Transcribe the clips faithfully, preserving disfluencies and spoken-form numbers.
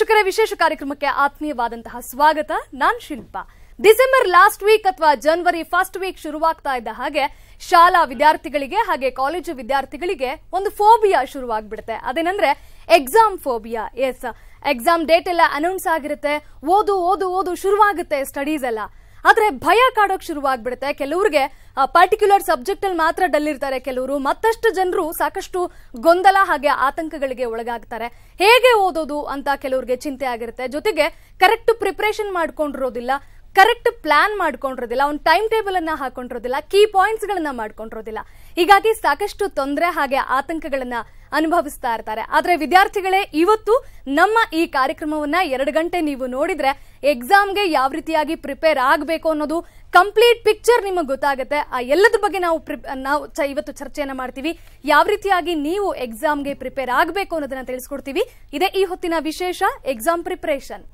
ವೀಕ್ಷಕರ ವಿಶೇಷ ಕಾರ್ಯಕ್ರಮಕ್ಕೆ ಆತ್ಮೀಯವಾದಂತಹ ಸ್ವಾಗತ. ನಾನು ಶಿಲ್ಪಾ. ಡಿಸೆಂಬರ್ ಲಾಸ್ಟ್ ವೀಕ್ ಅಥವಾ ಜನವರಿ ಫಸ್ಟ್ ವೀಕ್ ಶುರುವಾಗ್ತಾ ಇದ್ದ ಹಾಗೆ ಶಾಲಾ ವಿದ್ಯಾರ್ಥಿಗಳಿಗೆ ಹಾಗೆ ಕಾಲೇಜು ವಿದ್ಯಾರ್ಥಿಗಳಿಗೆ ಒಂದು ಫೋಬಿಯಾ ಶುರುವಾಗ್ಬಿಡುತ್ತೆ. ಅದೇನಂದ್ರೆ exam phobia. Yes, exam date ಎಲ್ಲ ಅನೌನ್ಸ್ ಆಗಿರುತ್ತೆ, ಓದು ಓದು ಓದು ಶುರುವಾಗುತ್ತೆ ಸ್ಟಡೀಸ್ ಎಲ್ಲ. ಆದ್ರೆ ಭಯ ಕಾಡೋಕ್ ಶುರುವಾಗ್ಬಿಡುತ್ತೆ. ಕೆಲವರಿಗೆ ಪರ್ಟಿಕ್ಯುಲರ್ ಸಬ್ಜೆಕ್ಟ್ ಅಲ್ಲಿ ಮಾತ್ರ ಡಲ್ ಇರ್ತಾರೆ, ಕೆಲವರು ಮತ್ತಷ್ಟು ಜನರು ಸಾಕಷ್ಟು ಗೊಂದಲ ಹಾಗೆ ಆತಂಕಗಳಿಗೆ ಒಳಗಾಗ್ತಾರೆ. ಹೇಗೆ ಓದೋದು ಅಂತ ಕೆಲವರಿಗೆ ಚಿಂತೆ ಆಗಿರುತ್ತೆ. ಜೊತೆಗೆ ಕರೆಕ್ಟ್ ಪ್ರಿಪರೇಷನ್ ಮಾಡ್ಕೊಂಡಿರೋದಿಲ್ಲ, ಕರೆಕ್ಟ್ ಪ್ಲಾನ್ ಮಾಡ್ಕೊಂಡಿರೋದಿಲ್ಲ, ಒಂದು ಟೈಮ್ ಟೇಬಲ್ ಅನ್ನ ಹಾಕೊಂಡಿರೋದಿಲ್ಲ, ಕೀ ಪಾಯಿಂಟ್ಸ್ ಗಳನ್ನ ಮಾಡ್ಕೊಂಡಿರೋದಿಲ್ಲ. ಹೀಗಾಗಿ ಸಾಕಷ್ಟು ತೊಂದರೆ ಹಾಗೆ ಆತಂಕಗಳನ್ನ ಅನುಭವಿಸ್ತಾ ಇರ್ತಾರೆ. ಆದ್ರೆ ವಿದ್ಯಾರ್ಥಿಗಳೇ, ಇವತ್ತು ನಮ್ಮ ಈ ಕಾರ್ಯಕ್ರಮವನ್ನ ಎರಡು ಗಂಟೆ ನೀವು ನೋಡಿದ್ರೆ ಎಕ್ಸಾಮ್ಗೆ ಯಾವ ರೀತಿಯಾಗಿ ಪ್ರಿಪೇರ್ ಆಗಬೇಕು ಅನ್ನೋದು ಕಂಪ್ಲೀಟ್ ಪಿಕ್ಚರ್ ನಿಮಗೆ ಗೊತ್ತಾಗುತ್ತೆ. ಆ ಎಲ್ಲದ್ರ ಬಗ್ಗೆ ನಾವು ನಾವು ಇವತ್ತು ಚರ್ಚೆಯನ್ನ ಮಾಡ್ತೀವಿ. ಯಾವ ರೀತಿಯಾಗಿ ನೀವು ಎಕ್ಸಾಮ್ಗೆ ಪ್ರಿಪೇರ್ ಆಗಬೇಕು ಅನ್ನೋದನ್ನ ತಿಳಿಸ್ಕೊಡ್ತೀವಿ. ಇದೇ ಈ ಹೊತ್ತಿನ ವಿಶೇಷ ಎಕ್ಸಾಮ್ ಪ್ರಿಪರೇಷನ್.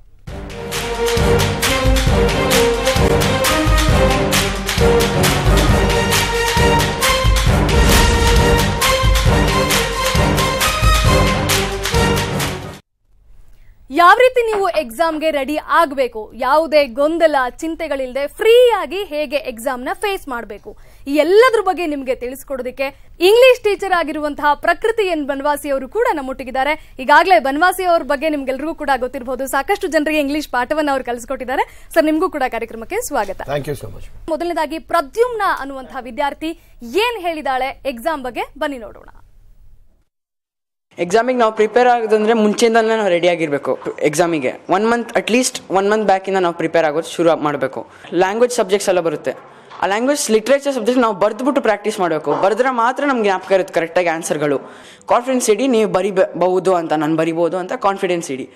ಯಾವ ರೀತಿ ನೀವು ಎಕ್ಸಾಮ್ಗೆ ರೆಡಿ ಆಗಬೇಕು, ಯಾವುದೇ ಗೊಂದಲ ಚಿಂತೆಗಳಿಲ್ಲದೆ ಫ್ರೀ ಆಗಿ ಹೇಗೆ ಎಕ್ಸಾಮ್ ನ ಫೇಸ್ ಮಾಡಬೇಕು, ಈ ಎಲ್ಲದ್ರ ಬಗ್ಗೆ ನಿಮಗೆ ತಿಳಿಸ್ಕೊಡೋದಕ್ಕೆ ಇಂಗ್ಲಿಷ್ ಟೀಚರ್ ಆಗಿರುವಂತಹ ಪ್ರಕೃತಿ ಎನ್ ಬನ್ವಾಸಿ ಅವರು ಕೂಡ ನಮ್ಮೊಟ್ಟಿಗಿದ್ದಾರೆ. ಈಗಾಗಲೇ ಬನ್ವಾಸಿ ಅವ್ರ ಬಗ್ಗೆ ನಿಮ್ಗೆಲ್ರಿಗೂ ಕೂಡ ಗೊತ್ತಿರಬಹುದು, ಸಾಕಷ್ಟು ಜನರಿಗೆ ಇಂಗ್ಲಿಷ್ ಪಾಠವನ್ನು ಅವರು ಕಲಿಸ್ಕೊಟ್ಟಿದ್ದಾರೆ. ಸರ್, ನಿಮಗೂ ಕೂಡ ಕಾರ್ಯಕ್ರಮಕ್ಕೆ ಸ್ವಾಗತ. Thank you so much. ಮೊದಲನೇದಾಗಿ ಪ್ರದ್ಯುಮ್ನ ಅನ್ನುವಂತಹ ವಿದ್ಯಾರ್ಥಿ ಏನ್ ಹೇಳಿದಾಳೆ ಎಕ್ಸಾಮ್ ಬಗ್ಗೆ ಬನ್ನಿ ನೋಡೋಣ. ಎಕ್ಸಾಮಿಗೆ ನಾವು ಪ್ರಿಪೇರ್ ಆಗೋದಂದ್ರೆ ಮುಂಚೆಯಿಂದಲೇ ನಾವು ರೆಡಿ ಆಗಿರಬೇಕು. ಎಕ್ಸಾಮಿಗೆ one month at least one month ಬ್ಯಾಕಿಂದ ನಾವು ಪ್ರಿಪೇರ್ ಆಗೋದು ಶುರು ಮಾಡಬೇಕು. ಲ್ಯಾಂಗ್ವೇಜ್ ಸಬ್ಜೆಕ್ಟ್ಸ್ ಎಲ್ಲ ಬರುತ್ತೆ, ಆ ಲ್ಯಾಂಗ್ವೇಜ್ ಲಿಟ್ರೇಚರ್ ಸಬ್ಜೆಕ್ಟ್ ನಾವು ಬರೆದ್ಬಿಟ್ಟು ಪ್ರಾಕ್ಟೀಸ್ ಮಾಡಬೇಕು. ಬರೆದ್ರೆ ಮಾತ್ರ ನಮ್ಗೆ ಜ್ಞಾಪಕ ಇರುತ್ತೆ ಕರೆಕ್ಟಾಗಿ ಆನ್ಸರ್ಗಳು. ಕಾನ್ಫಿಡೆನ್ಸ್ ಇಡಿ, ನೀವು ಬರಿಬಹುದು ಅಂತ, ನಾನು ಬರಿಬಹುದು ಅಂತ ಕಾನ್ಫಿಡೆನ್ಸ್ ಇಡಿ.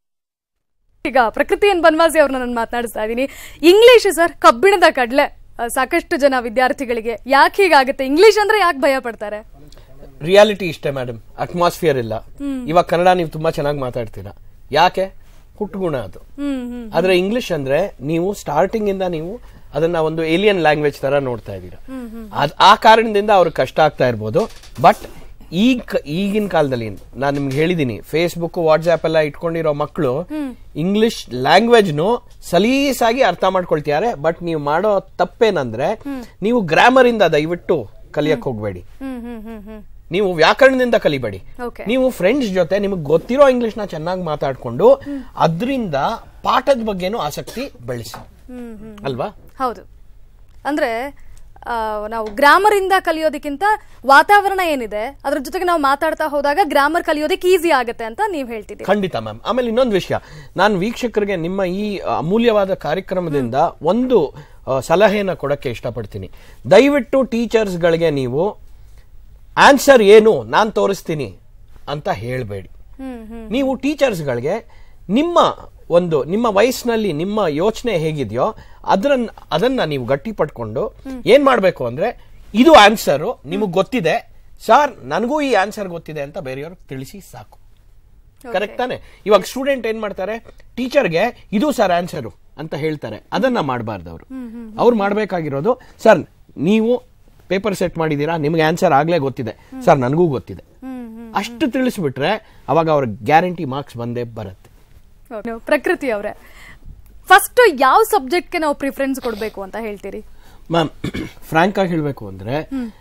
ಈಗ ಪ್ರಕೃತಿ ಎನ್ ಬನ್ವಾಸಿ ಅವ್ರನ್ನ ನಾನು ಮಾತನಾಡಿಸ್ತಾ ಇದ್ದೀನಿ. ಇಂಗ್ಲಿಷ್ ಸರ್ ಕಬ್ಬಿಣದ ಕಡ್ಲೆ ಸಾಕಷ್ಟು ಜನ ವಿದ್ಯಾರ್ಥಿಗಳಿಗೆ. ಯಾಕೆ ಹೀಗಾಗುತ್ತೆ? ಇಂಗ್ಲಿಷ್ ಅಂದ್ರೆ ಯಾಕೆ ಭಯ ಪಡ್ತಾರೆ? ರಿಯಾಲಿಟಿ ಇಷ್ಟೇ ಮೇಡಮ್, ಅಟ್ಮಾಸ್ಫಿಯರ್ ಇಲ್ಲ. ಇವಾಗ ಕನ್ನಡ ನೀವು ತುಂಬಾ ಚೆನ್ನಾಗಿ ಮಾತಾಡ್ತೀರಾ, ಯಾಕೆ? ಹುಟ್ಟುಗುಣ ಅದು. ಆದ್ರೆ ಇಂಗ್ಲಿಷ್ ಅಂದ್ರೆ ನೀವು ಸ್ಟಾರ್ಟಿಂಗ್ ಇಂದ ನೀವು ಅದನ್ನ ಒಂದು ಏಲಿಯನ್ ಲ್ಯಾಂಗ್ವೇಜ್ ತರ ನೋಡ್ತಾ ಇದ್ದೀರಾ. ಆ ಕಾರಣದಿಂದ ಅವ್ರಿಗೆ ಕಷ್ಟ ಆಗ್ತಾ ಇರ್ಬೋದು. ಬಟ್ ಈಗ ಈಗಿನ ಕಾಲದಲ್ಲಿ ನಾನು ನಿಮ್ಗೆ ಹೇಳಿದೀನಿ, ಫೇಸ್ಬುಕ್ ವಾಟ್ಸ್ಆಪ್ ಎಲ್ಲ ಇಟ್ಕೊಂಡಿರೋ ಮಕ್ಕಳು ಇಂಗ್ಲಿಷ್ ಲ್ಯಾಂಗ್ವೇಜ್ನು ಸಲೀಸಾಗಿ ಅರ್ಥ ಮಾಡ್ಕೊಳ್ತಿದ್ದಾರೆ. ಬಟ್ ನೀವು ಮಾಡೋ ತಪ್ಪೇನಂದ್ರೆ, ನೀವು ಗ್ರಾಮರ್ ಇಂದ ದಯವಿಟ್ಟು ಕಲಿಯಕ್ ಹೋಗ್ಬೇಡಿ, ನೀವು ವ್ಯಾಕರಣದಿಂದ ಕಲಿಬೇಡಿ. ನೀವು ಫ್ರೆಂಡ್ಸ್ ಜೊತೆ ನಿಮಗೆ ಗೊತ್ತಿರೋ ಇಂಗ್ಲಿಷ್ ನ ಚೆನ್ನಾಗಿ ಮಾತಾಡ್ಕೊಂಡು ಅದರಿಂದ ಪಾಠದ ಬಗ್ಗೆನೂ ಆಸಕ್ತಿ ಬೆಳೆಸಿ, ಅಲ್ವಾ? ಹೌದು. ಅಂದ್ರೆ ನಾವು ಗ್ರಾಮರ್ ಇಂದ ಕಲಿಯೋದಕ್ಕಿಂತ ವಾತಾವರಣ ಏನಿದೆ ಅದ್ರ ಜೊತೆಗೆ ನಾವು ಮಾತಾಡ್ತಾ ಹೋದಾಗ ಗ್ರಾಮರ್ ಕಲಿಯೋದಕ್ಕೆ ಈಸಿ ಆಗುತ್ತೆ ಅಂತ ನೀವು ಹೇಳ್ತಿದ್ದೀರಿ. ಖಂಡಿತ ಮ್ಯಾಮ್. ಆಮೇಲೆ ಇನ್ನೊಂದು ವಿಷಯ, ನಾನು ವೀಕ್ಷಕರಿಗೆ ನಿಮ್ಮ ಈ ಅಮೂಲ್ಯವಾದ ಕಾರ್ಯಕ್ರಮದಿಂದ ಒಂದು ಸಲಹೆನ ಕೊಡಕ್ಕೆ ಇಷ್ಟಪಡ್ತೀನಿ. ದಯವಿಟ್ಟು ಟೀಚರ್ಸ್ ಗಳಿಗೆ ನೀವು ಆನ್ಸರ್ ಏನು ನಾನು ತೋರಿಸ್ತೀನಿ ಅಂತ ಹೇಳಬೇಡಿ. ನೀವು ಟೀಚರ್ಸ್ಗಳಿಗೆ ನಿಮ್ಮ ಒಂದು ನಿಮ್ಮ ವಯಸ್ಸಿನಲ್ಲಿ ನಿಮ್ಮ ಯೋಚನೆ ಹೇಗಿದೆಯೋ ಅದನ್ನ ಅದನ್ನ ನೀವು ಗಟ್ಟಿ ಪಟ್ಕೊಂಡು ಏನ್ ಮಾಡ್ಬೇಕು ಅಂದ್ರೆ, ಇದು ಆನ್ಸರ್ ನಿಮಗ್ ಗೊತ್ತಿದೆ ಸರ್, ನನಗೂ ಈ ಆನ್ಸರ್ ಗೊತ್ತಿದೆ ಅಂತ ಬೇರೆಯವ್ರಿಗೆ ತಿಳಿಸಿ ಸಾಕು. ಕರೆಕ್ಟ್ ತಾನೆ? ಇವಾಗ ಸ್ಟೂಡೆಂಟ್ ಏನ್ ಮಾಡ್ತಾರೆ, ಟೀಚರ್ಗೆ ಇದು ಸರ್ ಆನ್ಸರು ಅಂತ ಹೇಳ್ತಾರೆ. ಅದನ್ನ ಮಾಡಬಾರ್ದು. ಅವರು ಅವ್ರು ಮಾಡ್ಬೇಕಾಗಿರೋದು, ಸರ್ ನೀವು ಪೇಪರ್ ಸೆಟ್ ಮಾಡಿದೀರಾ, ನಿಮ್ಗೆ ಆನ್ಸರ್ ಆಗ್ಲೇ ಗೊತ್ತಿದೆ ಸರ್, ನನಗೂ ಗೊತ್ತಿದೆ, ಅಷ್ಟು ತಿಳಿಸ್ಬಿಟ್ರೆ ಅವಾಗ ಅವ್ರ ಗ್ಯಾರಂಟಿ ಮಾರ್ಕ್ಸ್ ಬಂದೇ ಬರುತ್ತೆ. ಪ್ರಕೃತಿ ಅವರೇ, ಫಸ್ಟ್ ಯಾವ ಸಬ್ಜೆಕ್ಟ್ಗೆ ನಾವು ಪ್ರಿಫರೆನ್ಸ್ ಕೊಡಬೇಕು ಅಂತ ಹೇಳ್ತೀರಿ? ಮ್ಯಾಮ್, ಫ್ರಾಂಕ್ ಆಗಿ ಹೇಳ್ಬೇಕು ಅಂದ್ರೆ,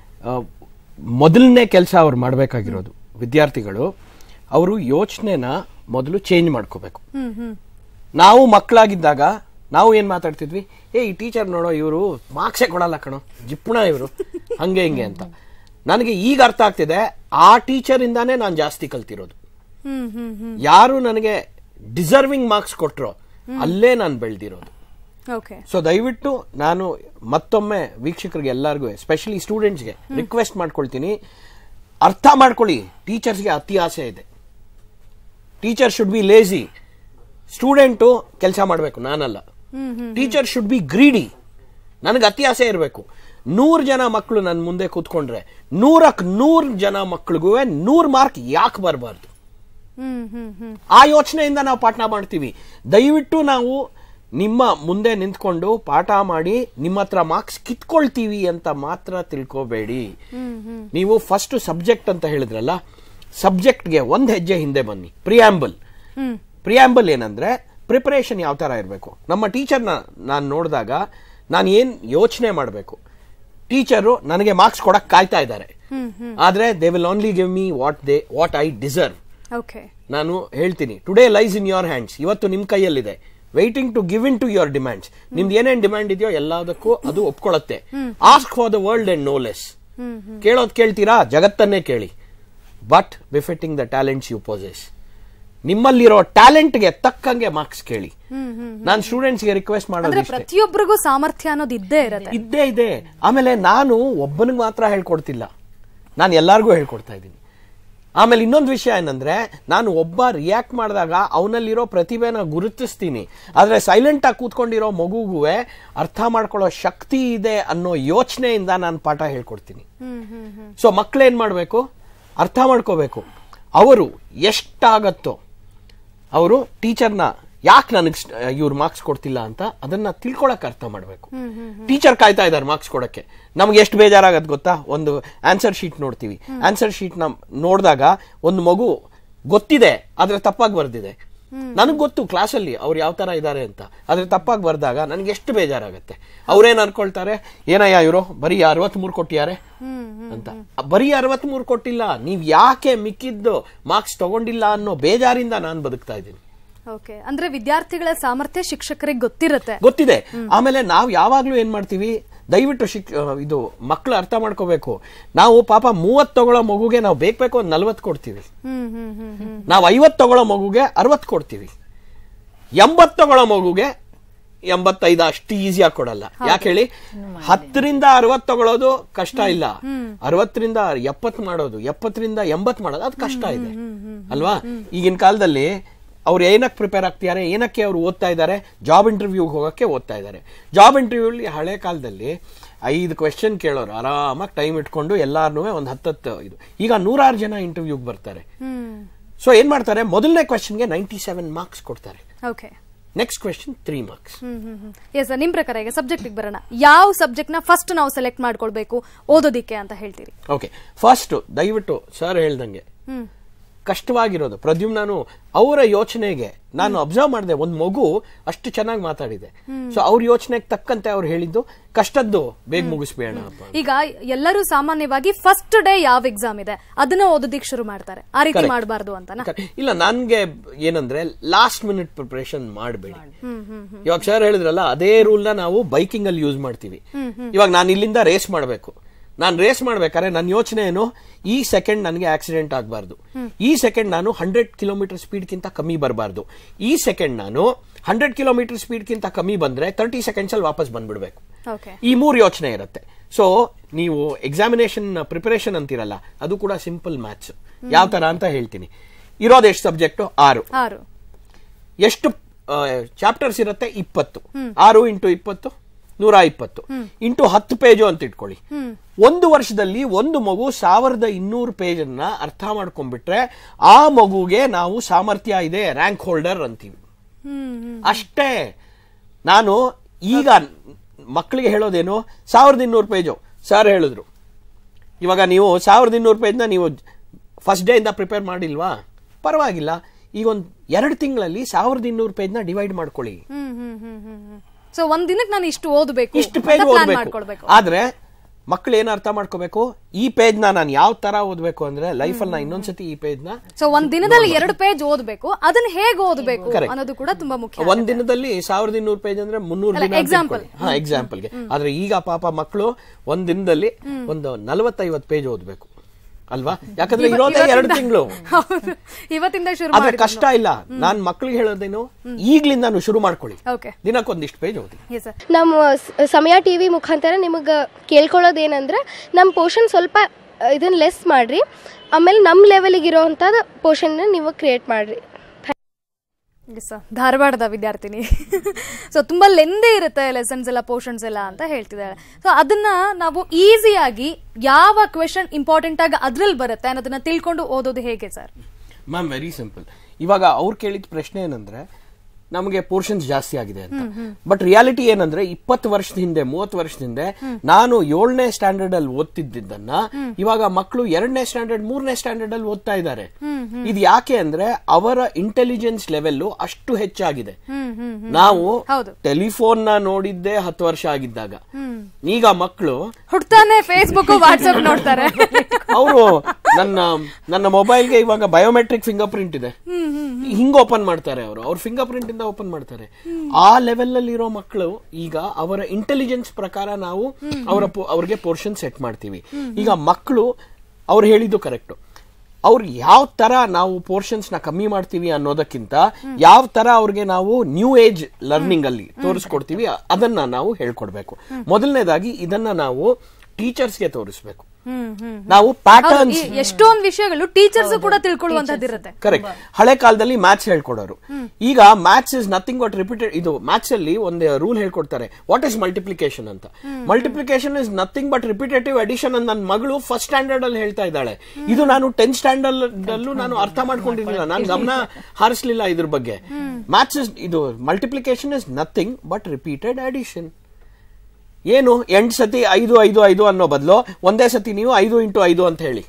ಮೊದಲನೇ ಕೆಲಸ ಅವ್ರು ಮಾಡ್ಬೇಕಾಗಿರೋದು ವಿದ್ಯಾರ್ಥಿಗಳು, ಅವರು ಯೋಚನೆನ ಮೊದಲು ಚೇಂಜ್ ಮಾಡ್ಕೋಬೇಕು. ನಾವು ಮಕ್ಕಳಾಗಿದ್ದಾಗ ನಾವು ಏನ್ ಮಾತಾಡ್ತಿದ್ವಿ, ಏ ಈ ಟೀಚರ್ ನೋಡೋ ಇವರು ಮಾರ್ಕ್ಸೇ ಕೊಡಲ್ಲ ಕಣೋ, ಜಿಪ್ಪುಣ ಇವರು, ಹಂಗೆ ಹಿಂಗೆ ಅಂತ. ನನಗೆ ಈಗ ಅರ್ಥ ಆಗ್ತಿದೆ, ಆ ಟೀಚರ್ ಇಂದಾನೇ ನಾನು ಜಾಸ್ತಿ ಕಲ್ತಿರೋದು. ಯಾರು ನನಗೆ ಡಿಸರ್ವಿಂಗ್ ಮಾರ್ಕ್ಸ್ ಕೊಟ್ರೋ ಅಲ್ಲೇ ನಾನು ಬೆಳೆದಿರೋದು. ಸೊ ದಯವಿಟ್ಟು ನಾನು ಮತ್ತೊಮ್ಮೆ ವೀಕ್ಷಕರಿಗೆ ಎಲ್ಲರಿಗೂ, ಎಸ್ಪೆಷಲಿ ಸ್ಟೂಡೆಂಟ್ಸ್ಗೆ ರಿಕ್ವೆಸ್ಟ್ ಮಾಡ್ಕೊಳ್ತೀನಿ, ಅರ್ಥ ಮಾಡ್ಕೊಳ್ಳಿ, ಟೀಚರ್ಸ್ಗೆ ಅತಿ ಆಸೆ ಇದೆ. Teacher should be lazy. Student ಕೆಲಸ ಮಾಡಬೇಕು, ನಾನಲ್ಲ. Teacher should be greedy. ನನಗೆ ಅತಿ ಆಸೆ ಇರಬೇಕು. ನೂರು ಜನ ಮಕ್ಕಳು ನನ್ನ ಮುಂದೆ ಕೂತ್ಕೊಂಡ್ರೆ ನೂರಕ್ ನೂರ್ ಜನ ಮಕ್ಕಳಿಗೂ ನೂರ್ ಮಾರ್ಕ್ ಯಾಕೆ ಬರಬಾರ್ದು? ಆ ಯೋಚನೆಯಿಂದ ನಾವು ಪಾಠ ಮಾಡ್ತೀವಿ. ದಯವಿಟ್ಟು ನಾವು ನಿಮ್ಮ ಮುಂದೆ ನಿಂತ್ಕೊಂಡು ಪಾಠ ಮಾಡಿ ನಿಮ್ಮ ಹತ್ರ ಮಾರ್ಕ್ಸ್ ಕಿತ್ಕೊಳ್ತೀವಿ ಅಂತ ಮಾತ್ರ ತಿಳ್ಕೋಬೇಡಿ. ನೀವು ಫಸ್ಟ್ ಸಬ್ಜೆಕ್ಟ್ ಅಂತ ಹೇಳಿದ್ರಲ್ಲ, ಸಬ್ಜೆಕ್ಟ್ಗೆ ಒಂದ್ ಹೆಜ್ಜೆ ಹಿಂದೆ ಬನ್ನಿ. ಪ್ರಿಯಾಂಬಲ್, ಪ್ರಿಯಾಂಬಲ್ ಏನಂದ್ರೆ ಪ್ರಿಪರೇಷನ್ ಯಾವ ತರ ಇರಬೇಕು. ನಮ್ಮ ಟೀಚರ್ನ ನಾನು ನೋಡಿದಾಗ ನಾನು ಏನ್ ಯೋಚನೆ ಮಾಡಬೇಕು, ಟೀಚರು ನನಗೆ ಮಾರ್ಕ್ಸ್ ಕೊಡಕ್ ಕಾಯ್ತಾ ಇದ್ದಾರೆ, ಆದ್ರೆ they will only give me what they what I deserve. ನಾನು ಹೇಳ್ತೀನಿ today lies in your hands, ಇವತ್ತು ನಿಮ್ ಕೈಯಲ್ಲಿದೆ, waiting to give in to your demands. ನಿಮ್ದು ಏನೇನ್ ಡಿಮ್ಯಾಂಡ್ ಇದೆಯೋ ಎಲ್ಲದಕ್ಕೂ ಅದು ಒಪ್ಕೊಳ್ಳುತ್ತೆ. Ask for the world and no less. ಕೇಳೋದ್ ಕೇಳ್ತೀರಾ, ಜಗತ್ತನ್ನೇ ಕೇಳಿ, but befitting the talents you possess. ನಿಮ್ಮಲ್ಲಿರೋ ಟ್ಯಾಲೆಂಟ್ ಗೆ ತಕ್ಕಂಗೆ ಮಾರ್ಕ್ಸ್ ಕೇಳಿ. ನಾನು ಸ್ಟೂಡೆಂಟ್ಸ್ ಗೆ ರಿಕ್ವೆಸ್ಟ್ ಮಾಡೋದು ಪ್ರತಿಯೊಬ್ಬರಿಗೂ ಸಾಮರ್ಥ್ಯ ಅನ್ನೋದು ಇದ್ದೇ ಇರುತ್ತೆ, ಇದ್ದೇ ಇದೆ. ಆಮೇಲೆ ನಾನು ಒಬ್ಬನಿಗೆ ಮಾತ್ರ ಹೇಳ್ಕೊಡ್ತಿಲ್ಲ, ನಾನು ಎಲ್ಲಾರ್ಗೂ ಹೇಳ್ಕೊಡ್ತಾ ಇದ್ದೀನಿ. ಆಮೇಲೆ ಇನ್ನೊಂದು ವಿಷಯ ಏನಂದ್ರೆ, ನಾನು ಒಬ್ಬ ರಿಯಾಕ್ಟ್ ಮಾಡಿದಾಗ ಅವನಲ್ಲಿರೋ ಪ್ರತಿಭೆನ ಗುರುತಿಸ್ತೀನಿ, ಆದ್ರೆ ಸೈಲೆಂಟ್ ಆಗಿ ಕೂತ್ಕೊಂಡಿರೋ ಮಗುಗುವೆ ಅರ್ಥ ಮಾಡ್ಕೊಳ್ಳೋ ಶಕ್ತಿ ಇದೆ ಅನ್ನೋ ಯೋಚನೆಯಿಂದ ನಾನು ಪಾಠ ಹೇಳ್ಕೊಡ್ತೀನಿ. ಸೊ ಮಕ್ಳೇನ್ ಮಾಡ್ಬೇಕು, ಅರ್ಥ ಮಾಡ್ಕೋಬೇಕು, ಅವರು ಎಷ್ಟಾಗತ್ತೋ ಅವರು ಟೀಚರ್ನ ಯಾಕೆ ನನಗೆ ಇವ್ರು ಮಾರ್ಕ್ಸ್ ಕೊಡ್ತಿಲ್ಲ ಅಂತ ಅದನ್ನ ತಿಳ್ಕೊಳಕ್ ಅರ್ಥ ಮಾಡ್ಬೇಕು. ಟೀಚರ್ ಕಾಯ್ತಾ ಇದ್ದಾರೆ ಮಾರ್ಕ್ಸ್ ಕೊಡಕ್ಕೆ. ನಮ್ಗೆ ಎಷ್ಟು ಬೇಜಾರಾಗತ್ ಗೊತ್ತಾ, ಒಂದು ಆನ್ಸರ್ ಶೀಟ್ ನೋಡ್ತೀವಿ, ಆನ್ಸರ್ ಶೀಟ್ ನ ನೋಡಿದಾಗ ಒಂದು ಮಗು ಗೊತ್ತಿದೆ ಆದ್ರೆ ತಪ್ಪಾಗಿ ಬರ್ದಿದೆ. ನನಗ್ ಗೊತ್ತು ಕ್ಲಾಸಲ್ಲಿ ಅವ್ರು ಯಾವ ತರ ಇದಾರೆ ಅಂತ, ಆದ್ರೆ ತಪ್ಪಾಗಿ ಬರ್ದಾಗ ನನಗೆ ಎಷ್ಟು ಬೇಜಾರಾಗತ್ತೆ. ಅವ್ರೇನ್ ಅನ್ಕೊಳ್ತಾರೆ, ಏನಯ್ಯ ಇವರು ಬರೀ ಅರವತ್ ಮೂರು ಕೊಟ್ಟಿದ್ದಾರೆ ಅಂತ. ಬರೀ ಅರವತ್ ಮೂರು ಕೊಟ್ಟಿಲ್ಲ, ನೀವ್ ಯಾಕೆ ಮಿಕ್ಕಿದ್ದು ಮಾರ್ಕ್ಸ್ ತಗೊಂಡಿಲ್ಲ ಅನ್ನೋ ಬೇಜಾರಿಂದ ನಾನು ಬದುಕ್ತಾ ಇದ್ದೀನಿ. ಓಕೆ, ಅಂದ್ರೆ ವಿದ್ಯಾರ್ಥಿಗಳ ಸಾಮರ್ಥ್ಯ ಶಿಕ್ಷಕರಿಗೆ ಗೊತ್ತಿರುತ್ತೆ, ಗೊತ್ತಿದೆ. ಆಮೇಲೆ ನಾವು ಯಾವಾಗ್ಲೂ ಏನ್ ಮಾಡ್ತೀವಿ, ದಯವಿಟ್ಟು ಶಿಕ್ ಇದು ಮಕ್ಕಳು ಅರ್ಥ ಮಾಡ್ಕೋಬೇಕು. ನಾವು ಪಾಪ ಮೂವತ್ ತಗೊಳ್ಳೋ ಮಗುಗೆ ನಾವು ಬೇಕು ಬೇಕು ಒಂದ್ ನಲ್ವತ್ ಕೊಡ್ತೀವಿ, ನಾವು ಐವತ್ ತಗೊಳ್ಳೋ ಮಗುಗೆ ಅರವತ್ ಕೊಡ್ತೀವಿ, ಎಂಬತ್ ತಗೊಳ್ಳೋ ಮಗುಗೆ ಎಂಬತ್ತೈದು ಅಷ್ಟು ಈಸಿಯಾಗಿ ಕೊಡಲ್ಲ. ಯಾಕೆ ಹೇಳಿ, ಹತ್ತರಿಂದ ಅರವತ್ ತಗೊಳ್ಳೋದು ಕಷ್ಟ ಇಲ್ಲ, ಅರವತ್ತರಿಂದ ಎಪ್ಪತ್ ಮಾಡೋದು, ಎಪ್ಪತ್ತರಿಂದ ಎಂಬತ್ ಮಾಡೋದು ಅದು ಕಷ್ಟ ಇದೆ ಅಲ್ವಾ. ಈಗಿನ ಕಾಲದಲ್ಲಿ ಅವ್ರು ಏನಕ್ಕೆ ಪ್ರಿಪೇರ್ ಆಗ್ತಿದ್ದಾರೆ, ಏನಕ್ಕೆ ಅವ್ರು ಓದ್ತಾ ಇದ್ದಾರೆ, ಜಾಬ್ ಇಂಟರ್ವ್ಯೂಗೆ ಹೋಗಕ್ಕೆ ಓದ್ತಾ ಇದ್ದಾರೆ. ಜಾಬ್ ಇಂಟರ್ವ್ಯೂಲಿ ಹಳೆ ಕಾಲದಲ್ಲಿ ಐದು ಕ್ವೆಶ್ಚನ್ ಕೇಳೋರು, ಆರಾಮಾಗಿ ಟೈಮ್ ಇಟ್ಕೊಂಡು ಎಲ್ಲಾರ್ನೂ ಒಂದ್ ಹತ್ತತ್ತು ಇದು. ಈಗ ನೂರಾರು ಜನ ಇಂಟರ್ವ್ಯೂಗೆ ಬರ್ತಾರೆ. ಸೊ ಏನ್ ಮಾಡ್ತಾರೆ, ಮೊದಲನೇ ಕ್ವೆಶ್ಚನ್ಗೆ ನೈಂಟಿ ಸೆವೆನ್ ಮಾರ್ಕ್ಸ್ ಕೊಡ್ತಾರೆ, next question three marks. Yes, ನಿಮ್ ಪ್ರಕಾರ ಈಗ ಸಬ್ಜೆಕ್ಟ್ ಬರೋಣ, ಯಾವ ಸಬ್ಜೆಕ್ಟ್ ನ ಫಸ್ಟ್ ನಾವು ಸೆಲೆಕ್ಟ್ ಮಾಡ್ಕೊಳ್ಬೇಕು ಓದೋದಿಕ್ಕೆ ಅಂತ ಹೇಳ್ತೀರಿ? ಓಕೆ, ಫಸ್ಟ್ ದಯವಿಟ್ಟು ಸರ್ ಹೇಳ್ದಂಗೆ ಕಷ್ಟವಾಗಿರೋದು ಪ್ರದ್ಯುಮ್ನ ನಾನು ಅವರ ಯೋಚನೆಗೆ ನಾನು ಅಬ್ಸರ್ವ್ ಮಾಡಿದೆ, ಒಂದ್ ಮಗು ಅಷ್ಟು ಚೆನ್ನಾಗಿ ಮಾತಾಡಿದೆ. ಸೊ ಅವ್ರ ಯೋಚನೆಗೆ ತಕ್ಕಂತೆ ಅವ್ರು ಹೇಳಿದ್ದು ಕಷ್ಟದ್ದು ಬೇಗ ಮುಗಿಸ್ಬೇಡ. ಈಗ ಎಲ್ಲರೂ ಸಾಮಾನ್ಯವಾಗಿ ಫಸ್ಟ್ ಡೇ ಯಾವ ಎಕ್ಸಾಮ್ ಇದೆ ಅದನ್ನ ಓದೋದಿಕ್ ಶುರು ಮಾಡ್ತಾರೆ, ಆ ರೀತಿ ಮಾಡಬಾರ್ದು ಅಂತ ಇಲ್ಲ. ನನ್ಗೆ ಏನಂದ್ರೆ ಲಾಸ್ಟ್ ಮಿನಿಟ್ ಪ್ರಿಪರೇಷನ್ ಮಾಡಬೇಡಿ. ಇವಾಗ ಸರ್ ಹೇಳಿದ್ರಲ್ಲ, ಅದೇ ರೂಲ್ ನ ನಾವು ಬೈಕಿಂಗ್ ಅಲ್ಲಿ ಯೂಸ್ ಮಾಡ್ತೀವಿ. ಇವಾಗ ನಾನು ಇಲ್ಲಿಂದ ರೇಸ್ ಮಾಡ್ಬೇಕು, ನಾನು ರೇಸ್ ಮಾಡ್ಬೇಕಾದ್ರೆ ನನ್ನ ಯೋಚನೆ ಏನು, ಈ ಸೆಕೆಂಡ್ ನನಗೆ ಆಕ್ಸಿಡೆಂಟ್ ಆಗಬಾರ್ದು, ಈ ಸೆಕೆಂಡ್ ನಾನು ಹಂಡ್ರೆಡ್ ಕಿಲೋಮೀಟರ್ ಸ್ಪೀಡ್ ಗಿಂತ ಕಮ್ಮಿ ಬರಬಾರ್ದು, ಈ ಸೆಕೆಂಡ್ ನಾನು ಹಂಡ್ರೆಡ್ ಕಿಲೋಮೀಟರ್ ಸ್ಪೀಡ್ ಗಿಂತ ಕಮ್ಮಿ ಬಂದ್ರೆ ತರ್ಟಿ ಸೆಕೆಂಡ್ಸ್ ಅಲ್ಲಿ ವಾಪಸ್ ಬಂದ್ಬಿಡ್ಬೇಕು. ಈ ಮೂರು ಯೋಚನೆ ಇರುತ್ತೆ. ಸೊ ನೀವು ಎಕ್ಸಾಮಿನೇಷನ್ ಪ್ರಿಪರೇಷನ್ ಅಂತಿರಲ್ಲ, ಅದು ಕೂಡ ಸಿಂಪಲ್ ಮ್ಯಾಥ್ಸ್. ಯಾವ ತರ ಅಂತ ಹೇಳ್ತೀನಿ. ಇರೋದು ಎಷ್ಟು ಸಬ್ಜೆಕ್ಟ್, ಆರು. ಎಷ್ಟು ಚಾಪ್ಟರ್ಸ್ ಇರುತ್ತೆ, ಇಪ್ಪತ್ತು. ಆರು ಇಂಟು ಇಪ್ಪತ್ತು ನೂರ ಇಪ್ಪತ್ತು ಇಂಟು ಹತ್ತು ಪೇಜು ಅಂತ ಇಟ್ಕೊಳ್ಳಿ. ಒಂದು ವರ್ಷದಲ್ಲಿ ಒಂದು ಮಗು ಸಾವಿರದ ಇನ್ನೂರು ಪೇಜ್ ಅನ್ನ ಅರ್ಥ ಮಾಡ್ಕೊಂಡ್ಬಿಟ್ರೆ ಆ ಮಗುಗೆ ನಾವು ಸಾಮರ್ಥ್ಯ ಇದೆ, ರ್ಯಾಂಕ್ ಹೋಲ್ಡರ್ ಅಂತೀವಿ ಅಷ್ಟೇ. ನಾನು ಈಗ ಮಕ್ಕಳಿಗೆ ಹೇಳೋದೇನು, ಸಾವಿರದ ಇನ್ನೂರು ಪೇಜು ಸರ್ ಹೇಳಿದ್ರು, ಇವಾಗ ನೀವು ಸಾವಿರದ ಇನ್ನೂರು ಪೇಜ್ನ ನೀವು ಫಸ್ಟ್ ಡೇ ಇಂದ ಪ್ರಿಪೇರ್ ಮಾಡಿಲ್ವಾ, ಪರವಾಗಿಲ್ಲ, ಈಗ ಒಂದು ಎರಡು ತಿಂಗಳಲ್ಲಿ ಸಾವಿರದ ಇನ್ನೂರು ಪೇಜ್ನ ಡಿವೈಡ್ ಮಾಡ್ಕೊಳ್ಳಿ. ಸೊ ಒಂದ್ ದಿನಕ್ಕೆ ನಾನು ಇಷ್ಟು ಓದಬೇಕು, ಇಷ್ಟು ಪೇಜ್ ಓದಬೇಕು. ಆದ್ರೆ ಮಕ್ಕಳು ಏನ್ ಅರ್ಥ ಮಾಡ್ಕೋಬೇಕು, ಈ ಪೇಜ್ ನ ನಾನು ಯಾವ ತರ ಓದಬೇಕು ಅಂದ್ರೆ ಲೈಫ್ ಅಲ್ಲಿ ನಾ ಇನ್ನೊಂದ್ಸತಿ ಈ ಪೇಜ್ ನ ಸೊ ಒಂದ್ ದಿನದಲ್ಲಿ ಎರಡು ಪೇಜ್ ಓದಬೇಕು, ಅದನ್ನ ಹೇಗೆ ಓದಬೇಕು ಅನ್ನೋದು ಕೂಡ ತುಂಬಾ ಮುಖ್ಯ. ಒಂದ್ ದಿನದಲ್ಲಿ ಸಾವಿರದ ಇನ್ನೂರು ಪೇಜ್ ಅಂದ್ರೆ ಮುನ್ನೂರು ಎಕ್ಸಾಂಪಲ್ ಹಾ ಎಕ್ಸಾಂಪಲ್ಗೆ. ಆದ್ರೆ ಈಗ ಪಾಪ ಮಕ್ಕಳು ಒಂದ್ ದಿನದಲ್ಲಿ ಒಂದು ನಲವತ್ತೈವತ್ತು ಪೇಜ್ ಓದಬೇಕು ಅಲ್ವಾ, ಯಾಕಂದ್ರೆ ಇರೋದೇ ಎರಡು ತಿಂಗಳು, ಇವತ್ತಿಂದ ಶುರು ಆದ್ರೆ ಕಷ್ಟ ಇಲ್ಲ. ನಾನ್ ಮಕ್ಳಿಗೆ ಹೇಳೋದೇನು, ಈಗ್ಲಿಂದ ಶುರು ಮಾಡ್ಕೊಳ್ಳಿ, ದಿನಕ್ಕೊಂದಿಷ್ಟು ಪೇಜ್ ಓದಿ. ನಮ್ಮ ಸಮಯ ಟಿವಿ ಮುಖಾಂತರ ನಿಮಗ ಕೇಳ್ಕೊಳ್ಳೋದೇನಂದ್ರೆ, ನಮ್ ಪೋರ್ಷನ್ ಸ್ವಲ್ಪ ಇದನ್ನ ಲೆಸ್ ಮಾಡ್ರಿ, ಆಮೇಲೆ ನಮ್ ಲೆವೆಲ್ಗೆ ಇರೋಂಥದ್ದು ಪೋರ್ಷನ್ ನೀವು ಕ್ರಿಯೇಟ್ ಮಾಡ್ರಿ. ಧಾರವಾಡದ ವಿದ್ಯಾರ್ಥಿನಿ. ಸೊ ತುಂಬಾ ಲೆಂದೇ ಇರುತ್ತೆ ಲೆಸನ್ಸ್ ಎಲ್ಲ, ಪೋರ್ಷನ್ಸ್ ಎಲ್ಲ ಅಂತ ಹೇಳ್ತಿದ್ದಾಳೆ. ಸೊ ಅದನ್ನ ನಾವು ಈಸಿಯಾಗಿ ಯಾವ ಕ್ವೆಶನ್ ಇಂಪಾರ್ಟೆಂಟ್ ಆಗಿ ಅದ್ರಲ್ಲಿ ಬರುತ್ತೆ ಅನ್ನೋದನ್ನ ತಿಳ್ಕೊಂಡು ಓದೋದು ಹೇಗೆ ಸರ್? Ma'am very simple. ಇವಾಗ ಅವ್ರು ಕೇಳಿದ ಪ್ರಶ್ನೆ ಏನಂದ್ರೆ, ನಮಗೆ ಪೋರ್ಷನ್ಸ್ ಜಾಸ್ತಿ ಆಗಿದೆ ಅಂತ. ಬಟ್ ರಿಯಾಲಿಟಿ ಏನಂದ್ರೆ ಇಪ್ಪತ್ತು ವರ್ಷದ ಹಿಂದೆ ಮೂವತ್ತು ವರ್ಷದ ಹಿಂದೆ ನಾನು ಏಳನೇ ಸ್ಟ್ಯಾಂಡರ್ಡ್ ಅಲ್ಲಿ ಓದ್ತಿದ್ದನ್ನ ಇವಾಗ ಮಕ್ಕಳು ಎರಡನೇ ಸ್ಟ್ಯಾಂಡರ್ಡ್ ಮೂರನೇ ಸ್ಟ್ಯಾಂಡರ್ಡ್ ಅಲ್ಲಿ ಓದ್ತಾ ಇದ್ದಾರೆ. ಇದು ಯಾಕೆ ಅಂದ್ರೆ ಅವರ ಇಂಟೆಲಿಜೆನ್ಸ್ ಲೆವೆಲ್ ಅಷ್ಟು ಹೆಚ್ಚಾಗಿದೆ. ನಾವು ಟೆಲಿಫೋನ್ ನ ನೋಡಿದ್ದೆ ಹತ್ತು ವರ್ಷ ಆಗಿದ್ದಾಗ, ಈಗ ಮಕ್ಕಳು ಹುಡ್ತಾನೆ ಫೇಸ್ಬುಕ್ ವಾಟ್ಸ್ಆಪ್ ನೋಡ್ತಾರೆ. ಅವರು ನನ್ನ ನನ್ನ ಮೊಬೈಲ್ಗೆ ಇವಾಗ ಬಯೋಮೆಟ್ರಿಕ್ ಫಿಂಗರ್ ಪ್ರಿಂಟ್ ಇದೆ, ಹಿಂಗ್ ಓಪನ್ ಮಾಡ್ತಾರೆ ಅವರು, ಅವ್ರ ಫಿಂಗರ್ ಪ್ರಿಂಟ್ ಇಂದ ಓಪನ್ ಮಾಡ್ತಾರೆ. ಆ ಲೆವೆಲ್ ಅಲ್ಲಿ ಇರೋ ಮಕ್ಕಳು ಈಗ ಅವರ ಇಂಟೆಲಿಜೆನ್ಸ್ ಪ್ರಕಾರ ನಾವು ಅವರ ಅವ್ರಿಗೆ ಪೋರ್ಷನ್ ಸೆಟ್ ಮಾಡ್ತೀವಿ. ಈಗ ಮಕ್ಕಳು ಅವ್ರು ಹೇಳಿದ್ದು ಕರೆಕ್ಟ್. ಅವ್ರು ಯಾವ ತರ ನಾವು ಪೋರ್ಷನ್ಸ್ ನ ಕಮ್ಮಿ ಮಾಡ್ತೀವಿ ಅನ್ನೋದಕ್ಕಿಂತ ಯಾವ ತರ ಅವ್ರಿಗೆ ನಾವು ನ್ಯೂ ಏಜ್ ಲರ್ನಿಂಗ್ ಅಲ್ಲಿ ತೋರಿಸ್ಕೊಡ್ತೀವಿ ಅದನ್ನ ನಾವು ಹೇಳ್ಕೊಡ್ಬೇಕು. ಮೊದಲನೇದಾಗಿ ಇದನ್ನ ನಾವು ಟೀಚರ್ಸ್ಗೆ ತೋರಿಸ್ಬೇಕು. ನಾವು ಪ್ಯಾಟರ್ನ್ಸ್ ಎಷ್ಟೊಂದು ವಿಷಯಗಳು ಟೀಚರ್ಸ್ ಕೂಡ ತಿಳ್ಕೊಳ್ಳುವಂತದ್ದಿರುತ್ತೆ. ಕರೆಕ್ಟ್. ಹಳೆ ಕಾಲದಲ್ಲಿ ಮ್ಯಾಥ್ಸ್ ಹೇಳ್ಕೊಡೋರು, ಈಗ maths is nothing but repeated. ಇದು ಮ್ಯಾಥ್ಸ್ ಅಲ್ಲಿ ಒಂದು ರೂಲ್ ಹೇಳ್ಕೊಡ್ತಾರೆ, ವಾಟ್ ಇಸ್ ಮಲ್ಟಿಪ್ಲಿಕೇಶನ್ ಅಂತ. Multiplication is nothing but repetitive addition ಅಂತ ನನ್ನ ಮಗಳು ಫಸ್ಟ್ ಸ್ಟ್ಯಾಂಡರ್ಡ್ ಅಲ್ಲಿ ಹೇಳ್ತಾ ಇದ್ದಾಳೆ. ಇದು ನಾನು ಟೆಂತ್ ಸ್ಟ್ಯಾಂಡರ್ಡ್ ಅಲ್ಲೂ ನಾನು ಅರ್ಥ ಮಾಡ್ಕೊಂಡಿರ್ಲಿಲ್ಲ, ನಾನು ಗಮನ ಹಾರಿಸಲಿಲ್ಲ ಇದ್ರ ಬಗ್ಗೆ. ಮ್ಯಾಥ್ಸ್ ಇಸ್ ಇದು multiplication is nothing but repeated addition. ಏನು ಎಂಟು ಸತಿ ಐದು ಐದು ಐದು ಅನ್ನೋ ಬದಲು ಒಂದೇ ಸತಿ ನೀವು ಐದು ಇಂಟು ಐದು ಅಂತ ಹೇಳಿ.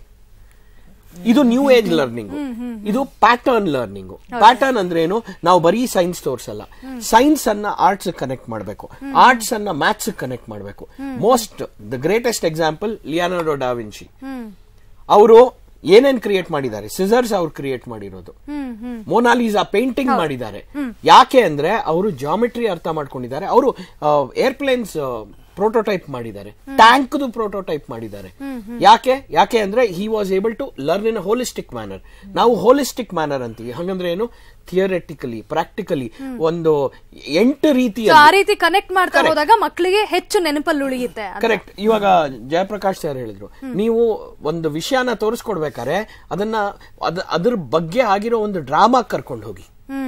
ಇದು ನ್ಯೂ ಏಜ್ ಲರ್ನಿಂಗ್, ಇದು ಪ್ಯಾಟರ್ನ್ ಲರ್ನಿಂಗ್. ಪ್ಯಾಟರ್ನ್ ಅಂದ್ರೆ ಏನು, ನಾವು ಬರೀ ಸೈನ್ಸ್ ತೋರ್ಸಲ್ಲ, ಸೈನ್ಸ್ ಅನ್ನ ಆರ್ಟ್ಸ್ ಕನೆಕ್ಟ್ ಮಾಡಬೇಕು, ಆರ್ಟ್ಸ್ ಅನ್ನ ಮ್ಯಾಥ್ಸ್ ಕನೆಕ್ಟ್ ಮಾಡಬೇಕು. Most the greatest example Leonardo da Vinci. ಅವರು ಏನೇನ್ ಕ್ರಿಯೇಟ್ ಮಾಡಿದ್ದಾರೆ, ಸಿಸರ್ಸ್ ಅವ್ರು ಕ್ರಿಯೇಟ್ ಮಾಡಿರೋದು, ಮೊನಾಲಿಸಾ ಪೇಂಟಿಂಗ್ ಮಾಡಿದ್ದಾರೆ. ಯಾಕೆ ಅಂದ್ರೆ ಅವರು ಜಾಮೆಟ್ರಿ ಅರ್ಥ ಮಾಡ್ಕೊಂಡಿದ್ದಾರೆ. ಅವರು ಏರ್ಪ್ಲೇನ್ಸ್ ಪ್ರೋಟೋಟೈಪ್ ಮಾಡಿದ್ದಾರೆ, ಟ್ಯಾಂಕ್ ಪ್ರೋಟೋಟೈಪ್ ಮಾಡಿದ್ದಾರೆ. ಯಾಕೆ ಯಾಕೆ ಅಂದ್ರೆ he was able to learn in holistic manner. ನಾವು ಹೋಲಿಸ್ಟಿಕ್ ಮ್ಯಾನರ್ ಅಂತೀವಿ. ಹಂಗಂದ್ರೆ ಏನು, ಥಿಯರಿಟಿಕಲಿ ಪ್ರಾಕ್ಟಿಕಲಿ ಒಂದು ಎಂಟು ರೀತಿ ಆ ರೀತಿ ಕನೆಕ್ಟ್ ಮಾಡ್ತಾ ಹೋದಾಗ ಮಕ್ಕಳಿಗೆ ಹೆಚ್ಚು ನೆನಪಲ್ಲಿ ಉಳಿಯುತ್ತೆ. ಕರೆಕ್ಟ್. ಇವಾಗ ಜಯಪ್ರಕಾಶ್ ಸರ್ ಹೇಳಿದ್ರು, ನೀವು ಒಂದು ವಿಷಯನ ತೋರಿಸ್ಕೊಡ್ಬೇಕಾದ್ರೆ ಅದನ್ನ ಅದ್ರ ಬಗ್ಗೆ ಆಗಿರೋ ಒಂದು ಡ್ರಾಮಾ ಕರ್ಕೊಂಡು ಹೋಗಿ.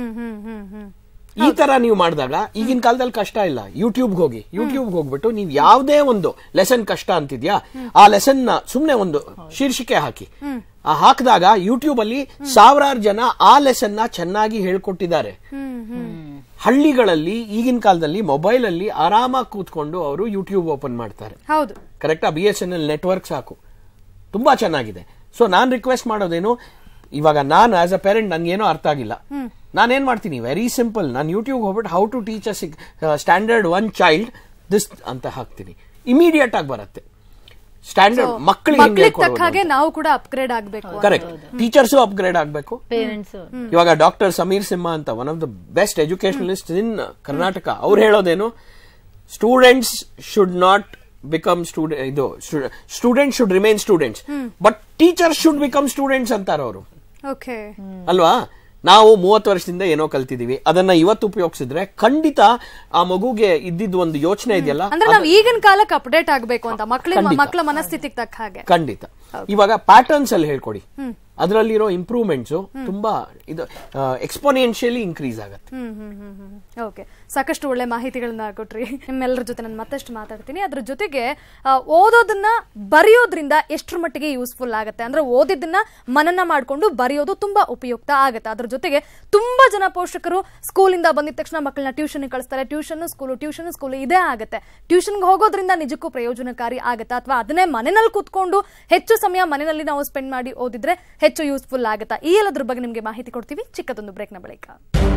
ಈ ತರ ನೀವು ಮಾಡಿದಾಗ ಈಗಿನ ಕಾಲದಲ್ಲಿ ಕಷ್ಟ ಇಲ್ಲ. ಯೂಟ್ಯೂಬ್ಗೆ ಹೋಗಿ, ಯೂಟ್ಯೂಬ್ಗೆ ಹೋಗ್ಬಿಟ್ಟು ನೀವು ಯಾವುದೇ ಒಂದು ಲೆಸನ್ ಕಷ್ಟ ಅಂತಿದ್ಯಾ ಆ ಲೆಸನ್ ನ ಸುಮ್ನೆ ಒಂದು ಶೀರ್ಷಿಕೆ ಹಾಕಿ, ಆ ಹಾಕಿದಾಗ ಯೂಟ್ಯೂಬ್ ಅಲ್ಲಿ ಸಾವಿರಾರು ಜನ ಆ ಲೆಸನ್ ನ ಚೆನ್ನಾಗಿ ಹೇಳ್ಕೊಟ್ಟಿದ್ದಾರೆ. ಹಳ್ಳಿಗಳಲ್ಲಿ ಈಗಿನ ಕಾಲದಲ್ಲಿ ಮೊಬೈಲ್ ಅಲ್ಲಿ ಆರಾಮಾಗಿ ಕೂತ್ಕೊಂಡು ಅವರು ಯೂಟ್ಯೂಬ್ ಓಪನ್ ಮಾಡ್ತಾರೆ. ಹೌದು, ಕರೆಕ್ಟಾ? B S N L network ಸಾಕು, ತುಂಬಾ ಚೆನ್ನಾಗಿದೆ. ಸೊ ನಾನ್ ರಿಕ್ವೆಸ್ಟ್ ಮಾಡೋದೇನು, ಇವಾಗ ನಾನು ಆಸ್ ಅ ಪೇರೆಂಟ್ ನನ್ಗೇನೋ ಅರ್ಥ ಆಗಿಲ್ಲ, ನಾನೇನ್ ಮಾಡ್ತೀನಿ, ವೆರಿ ಸಿಂಪಲ್, ನಾನು ಯೂಟ್ಯೂಬ್ ಹೋಗ್ಬಿಟ್ಟು how to teach a standard one child this ಅಂತ ಹಾಕ್ತೀನಿ, ಇಮಿಡಿಯೇಟ್ ಆಗಿ ಬರುತ್ತೆ. ಸ್ಟ್ಯಾಂಡರ್ಡ್ ಮಕ್ಕಳಿಗೆ ನಾವು ಕೂಡ ಅಪ್ಗ್ರೇಡ್ ಆಗಬೇಕು. ಕರೆಕ್ಟ್. ಟೀಚರ್ಸು ಅಪ್ಗ್ರೇಡ್ ಆಗಬೇಕು. ಇವಾಗ ಡಾಕ್ಟರ್ ಸಮೀರ್ ಸಿಂಹ ಅಂತ one of the best educationalist in Karnataka, ಅವ್ರು ಹೇಳೋದೇನು, students should not become student, ಇದು student should remain students but teachers should become students ಅಂತಾರ ಅವರು. ಅಲ್ವಾ? ನಾವು ಮೂವತ್ತು ವರ್ಷದಿಂದ ಏನೋ ಕಲ್ತಿದೀವಿ, ಅದನ್ನ ಇವತ್ತು ಉಪಯೋಗಿಸಿದ್ರೆ ಖಂಡಿತ ಆ ಮಗುಗೆ ಇದ್ದಿದ್ದು ಒಂದು ಯೋಚನೆ ಇದೆಯಲ್ಲ, ಅಂದ್ರೆ ನಾವು ಈಗಿನ ಕಾಲಕ್ಕೆ ಅಪ್ಡೇಟ್ ಆಗಬೇಕು ಅಂತ ಮಕ್ಕಳ ಮಕ್ಕಳ ಮನಸ್ಥಿತಿಗೆ ತಕ್ಕ ಹಾಗೆ. ಖಂಡಿತ. ಇವಾಗ ಪ್ಯಾಟರ್ನ್ಸ್ ಅಲ್ಲಿ ಹೇಳ್ಕೊಡಿ, ಅದರಲ್ಲಿರೋ ಇಂಪ್ರೂವ್ಮೆಂಟ್ಸ್ ತುಂಬಾ ಇದು ಎಕ್ಸ್ಪೋನೆನ್ಷಿಯಲಿ ಇನ್ಕ್ರೀಸ್ ಆಗುತ್ತೆ. ಓಕೆ, ಸಾಕಷ್ಟು ಒಳ್ಳೆ ಮಾಹಿತಿಗಳನ್ನ ಕೊಟ್ರಿ. ನಿಮ್ಮೆಲ್ಲರ ಜೊತೆ ನಾನು ಮತ್ತಷ್ಟು ಮಾತಾಡ್ತೀನಿ. ಅದ್ರ ಜೊತೆಗೆ ಓದೋದನ್ನ ಬರೆಯೋದ್ರಿಂದ ಎಷ್ಟರ ಮಟ್ಟಿಗೆ ಯೂಸ್ಫುಲ್ ಆಗುತ್ತೆ, ಅಂದ್ರೆ ಓದಿದ್ದನ್ನ ಮನನ ಮಾಡ್ಕೊಂಡು ಬರೆಯೋದು ತುಂಬಾ ಉಪಯುಕ್ತ ಆಗುತ್ತೆ. ಅದ್ರ ಜೊತೆಗೆ ತುಂಬಾ ಜನ ಪೋಷಕರು ಸ್ಕೂಲಿಂದ ಬಂದಿದ ತಕ್ಷಣ ಮಕ್ಕಳನ್ನ ಟ್ಯೂಷನ್ ಕಳಿಸ್ತಾರೆ, ಟ್ಯೂಷನ್ ಸ್ಕೂಲು ಟ್ಯೂಷನ್ ಸ್ಕೂಲು ಇದೇ ಆಗುತ್ತೆ. ಟ್ಯೂಷನ್ಗೆ ಹೋಗೋದ್ರಿಂದ ನಿಜಕ್ಕೂ ಪ್ರಯೋಜನಕಾರಿ ಆಗುತ್ತೆ, ಅಥವಾ ಅದನ್ನೇ ಮನೆಯಲ್ಲಿ ಕೂತ್ಕೊಂಡು ಹೆಚ್ಚು ಸಮಯ ಮನೆಯಲ್ಲಿ ನಾವು ಸ್ಪೆಂಡ್ ಮಾಡಿ ಓದಿದ್ರೆ ಹೆಚ್ಚು ಯೂಸ್ಫುಲ್ ಆಗುತ್ತಾ? ಈ ಎಲ್ಲದ್ರ ಬಗ್ಗೆ ನಿಮಗೆ ಮಾಹಿತಿ ಕೊಡ್ತೀವಿ ಚಿಕ್ಕದೊಂದು ಬ್ರೇಕ್ನ ಬಳಿಕ.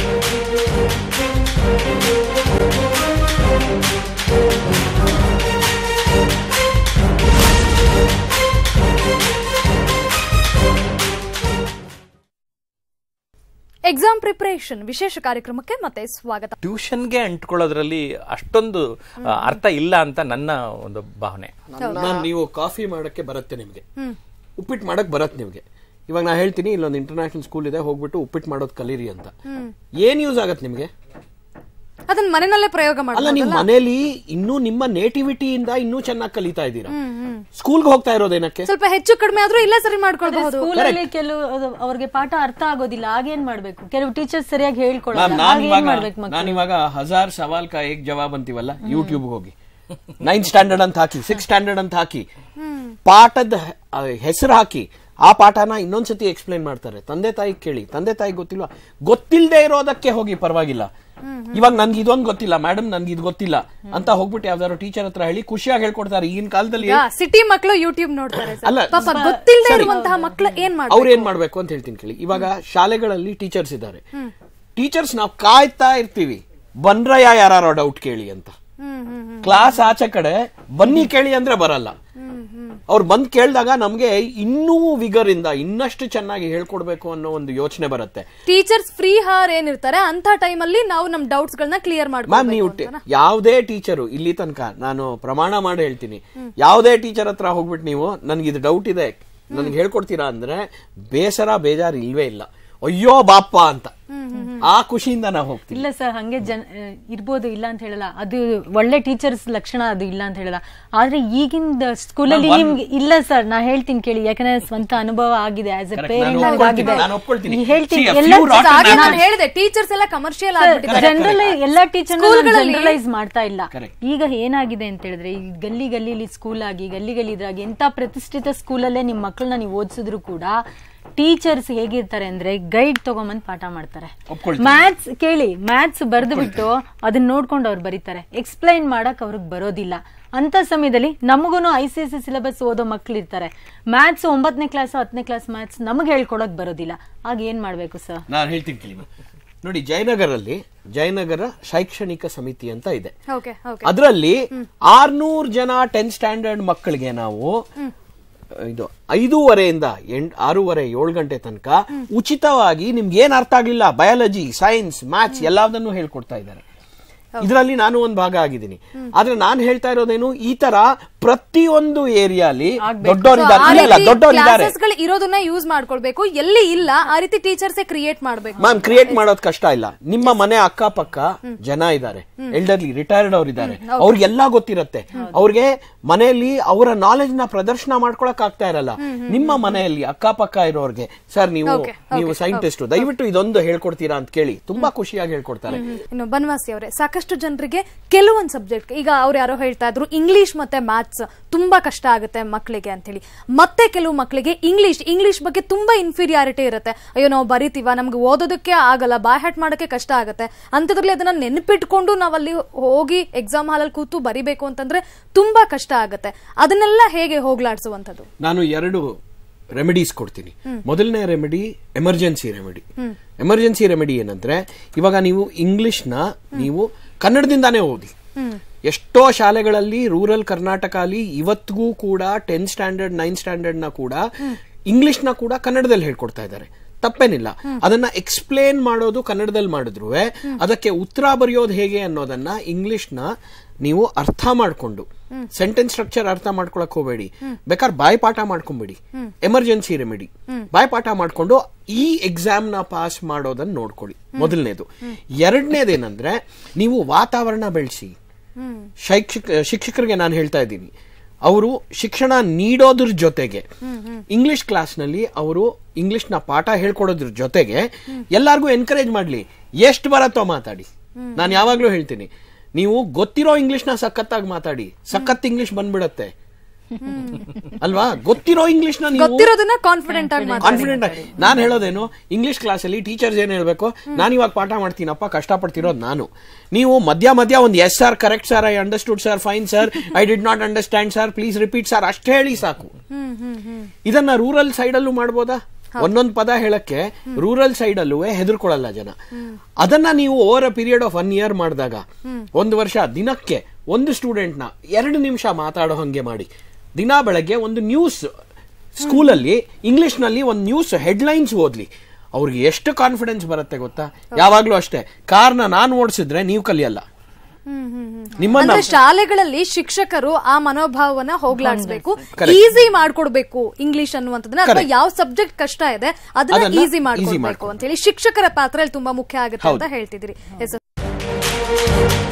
ಎಕ್ಸಾಮ್ ಪ್ರಿಪರೇಷನ್ ವಿಶೇಷ ಕಾರ್ಯಕ್ರಮಕ್ಕೆ ಮತ್ತೆ ಸ್ವಾಗತ. ಟ್ಯೂಷನ್ಗೆ ಅಂಟ್ಕೊಳ್ಳೋದ್ರಲ್ಲಿ ಅಷ್ಟೊಂದು ಅರ್ಥ ಇಲ್ಲ ಅಂತ ನನ್ನ ಒಂದು ಭಾವನೆ. ನೀವು ಕಾಫಿ ಮಾಡಕ್ಕೆ ಬರುತ್ತೆ ನಿಮ್ಗೆ, ಉಪ್ಪಿಟ್ಟು ಮಾಡಕ್ ಬರತ್ತೆ ನಿಮ್ಗೆ. ಇವಾಗ ನಾ ಹೇಳ್ತೀನಿ, ಇಲ್ಲೊಂದು ಇಂಟರ್ನ್ಯಾಷನಲ್ ಸ್ಕೂಲ್ ಇದೆ, ಹೋಗ್ಬಿಟ್ಟು ಉಪ್ಪಿಟ್ಟು ಮಾಡೋದು ಕಲೀರಿ ಅಂತ. ಏನ್ ಯೂಸ್ ಆಗತ್ತೆ ನಿಮ್ಗೆ? ಅದನ್ನ ಮನೆಯಲ್ಲೇ ಪ್ರಯೋಗ ಮಾಡಲ್ಲ. ನಿಮ್ ಮನೇಲಿ ಇನ್ನೂ ನಿಮ್ಮ ನೇಟಿವಿಟಿಯಿಂದ ಇನ್ನೂ ಚೆನ್ನಾಗಿ ಕಲಿತಾ ಇದ್ದೀರಾ. ಸ್ಕೂಲ್ಗೆ ಹೋಗ್ತಾ ಇರೋದೇನಕ್ಕೆ? ಸ್ವಲ್ಪ ಹೆಚ್ಚು ಕಡಿಮೆ ಆದ್ರೂ ಇಲ್ಲ ಸರಿ ಮಾಡ್ಕೊಳ್ಬಹುದು. ಸ್ಕೂಲಲ್ಲಿ ಕೆಲವು ಅವ್ರಿಗೆ ಪಾಠ ಅರ್ಥ ಆಗೋದಿಲ್ಲ, ಆಗೇನ್ ಮಾಡ್ಬೇಕು? ಕೆಲವು ಟೀಚರ್ಸ್ ಸರಿಯಾಗಿ ಹೇಳ್ಕೊಡಲ್ಲ. ನಾನಿವಾಗ ಹಜಾರ್ ಸವಾಲ್ ಕಾ ಏಕ್ ಜವಾಬ್ ಅಂತೀವಲ್ಲ, ಯೂಟ್ಯೂಬ್ ಹೋಗಿ ನೈನ್ತ್ ಸ್ಟ್ಯಾಂಡರ್ಡ್ ಅಂತ ಹಾಕಿ, ಸಿಕ್ಸ್ ಸ್ಟ್ಯಾಂಡರ್ಡ್ ಅಂತ ಹಾಕಿ, ಪಾಠದ ಹೆಸರು ಹಾಕಿ, ಆ ಪಾಠನ ಇನ್ನೊಂದ್ಸತಿ ಎಕ್ಸ್ಪ್ಲೈನ್ ಮಾಡ್ತಾರೆ. ತಂದೆ ತಾಯಿ ಕೇಳಿ, ತಂದೆ ತಾಯಿ ಗೊತ್ತಿಲ್ವಾ, ಗೊತ್ತಿಲ್ಲದೆ ಇರೋದಕ್ಕೆ ಹೋಗಿ ಪರವಾಗಿಲ್ಲ. ಇವಾಗ ನನ್ಗೆ ಇದೊಂದು ಗೊತ್ತಿಲ್ಲ ಮೇಡಮ್, ನನ್ಗೆ ಇದು ಗೊತ್ತಿಲ್ಲ ಅಂತ ಹೋಗ್ಬಿಟ್ಟು ಯಾವ್ದಾದ್ರು ಟೀಚರ್ ಹತ್ರ ಹೇಳಿ ಖುಷಿಯಾಗಿ ಹೇಳ್ಕೊಡ್ತಾರೆ. ಈಗಿನ ಕಾಲದಲ್ಲಿ ಸಿಟಿ ಮಕ್ಕಳು ಯೂಟ್ಯೂಬ್ ನೋಡ್ತಾರೆ, ಅಲ್ಲ ಗೊತ್ತಿಲ್ಲದೆ ಇರುವಂತಹ ಮಕ್ಕಳು ಏನ್ ಮಾಡ್ತಾರೆ, ಅವ್ರು ಏನ್ ಮಾಡ್ಬೇಕು ಅಂತ ಹೇಳ್ತೀನಿ ಕೇಳಿ. ಇವಾಗ ಶಾಲೆಗಳಲ್ಲಿ ಟೀಚರ್ಸ್ ಇದ್ದಾರೆ, ಟೀಚರ್ಸ್ ನಾವು ಕಾಯ್ತಾ ಇರ್ತೀವಿ ಬಂದ್ರಯ್ಯ ಯಾರೋ ಡೌಟ್ ಕೇಳಿ ಅಂತ. ಕ್ಲಾಸ್ ಆಚೆ ಕಡೆ ಬನ್ನಿ ಕೇಳಿ ಅಂದ್ರೆ ಬರಲ್ಲ. ಅವ್ರು ಬಂದ್ ಕೇಳಿದಾಗ ನಮ್ಗೆ ಇನ್ನೂ ವಿಗರ್ ಇಂದ ಇನ್ನಷ್ಟು ಚೆನ್ನಾಗಿ ಹೇಳ್ಕೊಡ್ಬೇಕು ಅನ್ನೋ ಒಂದು ಯೋಚನೆ ಬರುತ್ತೆ. ಟೀಚರ್ಸ್ ಫ್ರೀ ಹಾರ್ ಏನಿರ್ತಾರೆ ಅಂತ ಟೈಮ್ ಅಲ್ಲಿ ನಾವು ನಮ್ ಡೌಟ್ಸ್ ಗಳನ್ನ ಕ್ಲಿಯರ್ ಮಾಡ್ಬೇಕು. ಮ್ಯಾಮ್ ನೀವು ಯಾವುದೇ ಟೀಚರು ಇಲ್ಲಿ ತನಕ ನಾನು ಪ್ರಮಾಣ ಮಾಡಿ ಹೇಳ್ತೀನಿ, ಯಾವುದೇ ಟೀಚರ್ ಹತ್ರ ಹೋಗ್ಬಿಟ್ಟು ನೀವು ನನ್ಗೆ ಇದು ಡೌಟ್ ಇದೆ ನನ್ಗೆ ಹೇಳ್ಕೊಡ್ತೀರಾ ಅಂದ್ರೆ ಬೇಸರ ಬೇಜಾರು ಇಲ್ವೇ ಇಲ್ಲ. ಅಯ್ಯೋ ಬಾಪ ಅಂತ ಆ ಖುಷಿಯಿಂದ ನಾವು ಹೋಗ್ತೀವಿ. ಇಲ್ಲ ಸರ್, ಹಂಗೆ ಜನ ಇರ್ಬೋದು, ಇಲ್ಲ ಅಂತ ಹೇಳಲ್ಲ, ಅದು ಒಳ್ಳೆ ಟೀಚರ್ಸ್ ಲಕ್ಷಣ, ಅದು ಇಲ್ಲ ಅಂತ ಹೇಳಲ್ಲ. ಆದ್ರೆ ಈಗಿನ ಸ್ಕೂಲಲ್ಲಿ ನಿಮ್ಗೆ ಇಲ್ಲ ಸರ್, ನಾ ಹೇಳ್ತೀನಿ ಕೇಳಿ, ಯಾಕಂದ್ರೆ ಸ್ವಂತ ಅನುಭವ ಆಗಿದೆ, ಆಸ್ ಎ ಪೇರೆಂಟ್ ಹೇಳ್ತೀನಿ. ಟೀಚರ್ಸ್ ಎಲ್ಲ ಕಮರ್ಷಿಯಲ್ ಜನರಲ್ ಎಲ್ಲಾ ಟೀಚರ್ ಜನರಲೈಸ್ ಮಾಡ್ತಾ ಇಲ್ಲ. ಈಗ ಏನಾಗಿದೆ ಅಂತ ಹೇಳಿದ್ರೆ, ಈ ಗಲ್ಲಿ ಗಲ್ಲಿಲಿ ಸ್ಕೂಲ್ ಆಗಿ ಗಲ್ಲಿ ಗಲ್ಲಿ ಇದ್ರಾಗಿ ಎಂತ ಪ್ರತಿಷ್ಠಿತ ಸ್ಕೂಲಲ್ಲೇ ನಿಮ್ ಮಕ್ಕಳನ್ನ ನೀವು ಓದಿಸಿದ್ರು ಕೂಡ ಟೀಚರ್ಸ್ ಹೇಗಿರ್ತಾರೆ ಅಂದ್ರೆ ಗೈಡ್ ತಗೊಂಬಂದ್ ಪಾಠ ಮಾಡ್ತಾರೆ. ಮ್ಯಾಥ್ಸ್ ಕೇಳಿ, ಮ್ಯಾಥ್ಸ್ ಬರ್ದು ಬಿಟ್ಟು ಅದನ್ನ ನೋಡ್ಕೊಂಡು ಅವ್ರು ಬರೀತಾರೆ, ಎಕ್ಸ್ಪ್ಲೈನ್ ಮಾಡಕ್ ಅವ್ರಿಗೆ ಬರೋದಿಲ್ಲ. ಅಂತ ಸಮಯದಲ್ಲಿ ನಮಗೂನು I C S C syllabus ಓದೋ ಮಕ್ಳು ಇರ್ತಾರೆ, ಮ್ಯಾಥ್ಸ್ ಒಂಬತ್ತನೇ ಕ್ಲಾಸ್ ಹತ್ತನೇ ಕ್ಲಾಸ್ ಮ್ಯಾಥ್ಸ್ ನಮಗೆ ಹೇಳ್ಕೊಡಕ್ ಬರೋದಿಲ್ಲ. ಆಗ ಏನ್ ಮಾಡ್ಬೇಕು ಸರ್? ನಾನು ಹೇಳ್ತೀನಿ ಕೇಳಿ. ನೋಡಿ, ಜಯನಗರಲ್ಲಿ ಜಯನಗರ ಶೈಕ್ಷಣಿಕ ಸಮಿತಿ ಅಂತ ಇದೆ. ಅದರಲ್ಲಿ ಆರ್ನೂರ್ ಜನ ಟೆಂತ್ ಸ್ಟ್ಯಾಂಡರ್ಡ್ ಮಕ್ಕಳಿಗೆ ನಾವು ಇದು ಐದೂವರೆಯಿಂದ ಎಂಟ್ ಆರೂವರೆ ಏಳು ಗಂಟೆ ತನಕ ಉಚಿತವಾಗಿ ನಿಮ್ಗೆ ಏನ್ ಅರ್ಥ ಆಗ್ಲಿಲ್ಲ, ಬಯಾಲಜಿ, ಸೈನ್ಸ್, ಮ್ಯಾಥ್ಸ್ ಎಲ್ಲದನ್ನು ಹೇಳ್ಕೊಡ್ತಾ ಇದ್ದಾರೆ. ಇದರಲ್ಲಿ ನಾನು ಒಂದು ಭಾಗ ಆಗಿದ್ದೀನಿ. ಆದ್ರೆ ನಾನು ಹೇಳ್ತಾ ಇರೋದೇನು, ಈ ತರ ಪ್ರತಿಯೊಂದು ಏರಿಯಾಲಿ ದೊಡ್ಡವರಿದ್ದಾರೆ ದೊಡ್ಡವರಿದ್ದಾರೆ ಇರೋದನ್ನ ಯೂಸ್ ಮಾಡ್ಕೊಳ್ಬೇಕು. ಎಲ್ಲಿ ಇಲ್ಲ ಆ ರೀತಿ ಟೀಚರ್ಸ್ ಕ್ರಿಯೇಟ್ ಮಾಡ್ಬೇಕು. ಮ್ಯಾಮ್, ಕ್ರಿಯೇಟ್ ಮಾಡೋದು ಕಷ್ಟ ಇಲ್ಲ. ನಿಮ್ಮ ಮನೆ ಅಕ್ಕಪಕ್ಕ ಜನ ಇದ್ದಾರೆ, ಎಲ್ಡರ್ಲಿ ರಿಟೈರ್ಡ್ ಅವ್ರು ಇದ್ದಾರೆ, ಅವ್ರಿಗೆಲ್ಲ ಗೊತ್ತಿರತ್ತೆ. ಅವ್ರಿಗೆ ಮನೆಯಲ್ಲಿ ಅವರ ನಾಲೆಜ್ ನ ಪ್ರದರ್ಶನ ಮಾಡ್ಕೊಳಕ್ ಆಗ್ತಾ ಇರಲ್ಲ. ನಿಮ್ಮ ಮನೆಯಲ್ಲಿ ಅಕ್ಕಪಕ್ಕ ಇರೋರ್ಗೆ, ಸರ್ ನೀವು ನೀವು ಸೈಂಟಿಸ್ಟ್, ದಯವಿಟ್ಟು ಇದೊಂದು ಹೇಳ್ಕೊಡ್ತೀರಾ ಅಂತ ಕೇಳಿ ತುಂಬಾ ಖುಷಿಯಾಗಿ ಹೇಳ್ಕೊಡ್ತಾರೆ. ಇನ್ನು ಬನ್ವಾಸಿ ಅವರೇ, ಸಾಕಷ್ಟು ಜನರಿಗೆ ಕೆಲವೊಂದು ಸಬ್ಜೆಕ್ಟ್, ಈಗ ಅವ್ರು ಯಾರೋ ಹೇಳ್ತಾ ಇದ್ರು ಇಂಗ್ಲಿಷ್ ಮತ್ತೆ ಮ್ಯಾಥ್ಸ್ ತುಂಬಾ ಕಷ್ಟ ಆಗುತ್ತೆ ಮಕ್ಕಳಿಗೆ ಅಂತ ಹೇಳಿ, ಮತ್ತೆ ಕೆಲವು ಮಕ್ಕಳಿಗೆ ಇಂಗ್ಲಿಷ್ ಇಂಗ್ಲಿಷ್ ಬಗ್ಗೆ ತುಂಬಾ ಇನ್ಫೀರಿಯಾರಿಟಿ ಇರುತ್ತೆ. ಅಯ್ಯೋ ನಾವು ಬರೀತೀವ, ನಮ್ಗೆ ಓದೋದಕ್ಕೆ ಆಗಲ್ಲ, ಬಾಯ್ ಹ್ಯಾಟ್ ಮಾಡಕ್ಕೆ ಕಷ್ಟ ಆಗುತ್ತೆ. ಅಂತದ್ರಲ್ಲಿ ಅದನ್ನ ನೆನಪಿಟ್ಕೊಂಡು ನಾವಲ್ಲಿ ಹೋಗಿ ಎಕ್ಸಾಮ್ ಹಾಲಲ್ಲಿ ಕೂತು ಬರಿಬೇಕು ಅಂತಂದ್ರೆ ತುಂಬಾ ಕಷ್ಟ ಆಗುತ್ತೆ. ಅದನ್ನೆಲ್ಲ ಹೇಗೆ ಹೋಗ್ಲಾಡ್ಸುವಂಥದ್ದು? ನಾನು ಎರಡು ರೆಮಿಡೀಸ್ ಕೊಡ್ತೀನಿ. ಮೊದಲನೇ remedy emergency remedy. Emergency remedy ಏನಂದ್ರೆ, ಇವಾಗ ನೀವು ಇಂಗ್ಲಿಷ್ ನ ನೀವು ಕನ್ನಡದಿಂದಾನೇ ಓದಿ. ಎಷ್ಟೋ ಶಾಲೆಗಳಲ್ಲಿ ರೂರಲ್ ಕರ್ನಾಟಕ ಅಲ್ಲಿ ಇವತ್ತಿಗೂ ಕೂಡ ಟೆಂತ್ ಸ್ಟ್ಯಾಂಡರ್ಡ್ ನೈನ್ತ್ ಸ್ಟ್ಯಾಂಡರ್ಡ್ ನ ಕೂಡ ಇಂಗ್ಲಿಷ್ ನ ಕೂಡ ಕನ್ನಡದಲ್ಲಿ ಹೇಳ್ಕೊಡ್ತಾ ಇದ್ದಾರೆ, ತಪ್ಪೇನಿಲ್ಲ. ಅದನ್ನ ಎಕ್ಸ್ಪ್ಲೇನ್ ಮಾಡೋದು ಕನ್ನಡದಲ್ಲಿ ಮಾಡಿದ್ರು ಅದಕ್ಕೆ ಉತ್ತರ ಬರೆಯೋದು ಹೇಗೆ ಅನ್ನೋದನ್ನ ಇಂಗ್ಲಿಷ್ ನ ನೀವು ಅರ್ಥ ಮಾಡ್ಕೊಂಡು, ಸೆಂಟೆನ್ಸ್ ಸ್ಟ್ರಕ್ಚರ್ ಅರ್ಥ ಮಾಡ್ಕೊಳಕ್ ಹೋಗಬೇಡಿ, ಬೇಕಾದ್ರೆ ಬಾಯ್ ಪಾಠ ಮಾಡ್ಕೊಂಬೇಡಿ. ಎಮರ್ಜೆನ್ಸಿ ರೆಮಿಡಿ, ಬಾಯ್ ಪಾಠ ಮಾಡ್ಕೊಂಡು ಈ ಎಕ್ಸಾಮ್ ನ ಪಾಸ್ ಮಾಡೋದನ್ನ ನೋಡ್ಕೊಳ್ಳಿ, ಮೊದಲನೇದು. ಎರಡನೇದೇನಂದ್ರೆ, ನೀವು ವಾತಾವರಣ ಬೆಳೆಸಿ. ಶೈಕ್ಷಿಕ ಶಿಕ್ಷಕರಿಗೆ ನಾನು ಹೇಳ್ತಾ ಇದ್ದೀನಿ, ಅವರು ಶಿಕ್ಷಣ ನೀಡೋದ್ರ ಜೊತೆಗೆ ಇಂಗ್ಲಿಷ್ ಕ್ಲಾಸ್ ನಲ್ಲಿ ಅವರು ಇಂಗ್ಲಿಷ್ ನ ಪಾಠ ಹೇಳ್ಕೊಡೋದ್ರ ಜೊತೆಗೆ ಎಲ್ಲಾರ್ಗು ಎನ್ಕರೇಜ್ ಮಾಡ್ಲಿ. ಎಷ್ಟು ಬರತ್ತೋ ಮಾತಾಡಿ. ನಾನು ಯಾವಾಗ್ಲೂ ಹೇಳ್ತೀನಿ, ನೀವು ಗೊತ್ತಿರೋ ಇಂಗ್ಲಿಷ್ ನ ಸಖತ್ತಾಗಿ ಮಾತಾಡಿ, ಸಖತ್ ಇಂಗ್ಲಿಷ್ ಬಂದ್ಬಿಡತ್ತೆ ಅಲ್ವಾ? ಗೊತ್ತಿರೋ ಇಂಗ್ಲಿಷ್ ನ ಗೊತ್ತಿರೋದನ್ನ ಕಾನ್ಫಿಡೆಂಟ್ ಆಗಿ ಕಾನ್ಫಿಡೆಂಟ್ ಆಗಿ. ನಾನು ಹೇಳೋದೇನು, ಇಂಗ್ಲಿಷ್ ಕ್ಲಾಸ್ ಅಲ್ಲಿ ಟೀಚರ್ಸ್ ಏನ್ ಹೇಳ್ಬೇಕು, ನಾನು ಇವಾಗ ಪಾಠ ಮಾಡ್ತೀನಪ್ಪ, ಕಷ್ಟಪಡ್ತಿರೋದು ನಾನು. ನೀವು ಮಧ್ಯ ಮಧ್ಯ ಒಂದು yes sir, correct sir, I understood sir, fine sir, I did not understand sir, please repeat sir, ಅಷ್ಟೇ ಹೇಳಿ ಸಾಕು. ಇದನ್ನ ರೂರಲ್ ಸೈಡ್ ಅಲ್ಲೂ ಮಾಡ್ಬೋದಾ? ಒಂದೊಂದು ಪದ ಹೇಳಕ್ಕೆ ರೂರಲ್ ಸೈಡ್ ಅಲ್ಲೂ ಹೆದರ್ಕೊಳ್ಳಲ್ಲ ಜನ. ಅದನ್ನ ನೀವು over a period of one year ಮಾಡಿದಾಗ, ಒಂದು ವರ್ಷ ದಿನಕ್ಕೆ ಒಂದು ಸ್ಟೂಡೆಂಟ್ ನ ಎರಡು ನಿಮಿಷ ಮಾತಾಡೋ ಹಂಗೆ ಮಾಡಿ. ದಿನ ಬೆಳಗ್ಗೆ ಒಂದು ನ್ಯೂಸ್ ಸ್ಕೂಲಲ್ಲಿ ಇಂಗ್ಲಿಷ್ ನಲ್ಲಿ ಒಂದು ನ್ಯೂಸ್ ಹೆಡ್ಲೈನ್ಸ್ ಓದ್ಲಿ, ಅವ್ರಿಗೆ ಎಷ್ಟು ಕಾನ್ಫಿಡೆನ್ಸ್ ಬರುತ್ತೆ ಗೊತ್ತಾ? ಯಾವಾಗ್ಲೂ ಅಷ್ಟೇ, ಕಾರ್ನ ನಾನು ಓಡಿಸಿದ್ರೆ ನೀವು ಕಲಿಯಲ್ಲ. ನಿಮ್ಮ ಶಾಲೆಗಳಲ್ಲಿ ಶಿಕ್ಷಕರು ಆ ಮನೋಭಾವನ ಹೋಗ್ಲಾಡಿಸ್ಬೇಕು, ಈಸಿ ಮಾಡ್ಕೊಡ್ಬೇಕು ಇಂಗ್ಲಿಷ್ ಅನ್ನುವಂಥದ್ದನ್ನ, ಅಥವಾ ಯಾವ ಸಬ್ಜೆಕ್ಟ್ ಕಷ್ಟ ಇದೆ ಅದನ್ನ ಈಸಿ ಮಾಡ್ಕೊಡ್ಬೇಕು ಅಂತ ಹೇಳಿ ಶಿಕ್ಷಕರ ಪಾತ್ರ ತುಂಬಾ ಮುಖ್ಯ ಆಗುತ್ತೆ ಅಂತ ಹೇಳ್ತಿದ್ರಿ.